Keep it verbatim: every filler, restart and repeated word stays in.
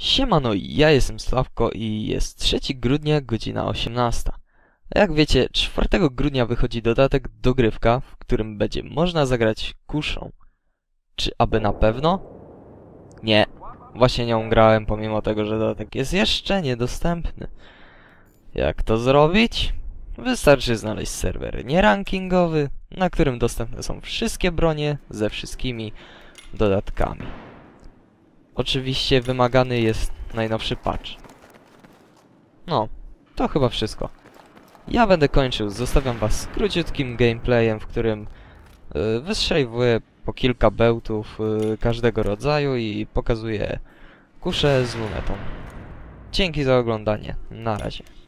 Siemano, ja jestem Sławko i jest trzeciego grudnia, godzina osiemnasta. Jak wiecie, czwartego grudnia wychodzi dodatek Dogrywka, w którym będzie można zagrać kuszą. Czy aby na pewno? Nie, właśnie nią grałem, pomimo tego, że dodatek jest jeszcze niedostępny. Jak to zrobić? Wystarczy znaleźć serwer nierankingowy, na którym dostępne są wszystkie bronie ze wszystkimi dodatkami. Oczywiście wymagany jest najnowszy patch. No, to chyba wszystko. Ja będę kończył, zostawiam was z króciutkim gameplayem, w którym yy, wystrzeliwuję po kilka bełtów yy, każdego rodzaju i pokazuję kuszę z lunetą. Dzięki za oglądanie, na razie.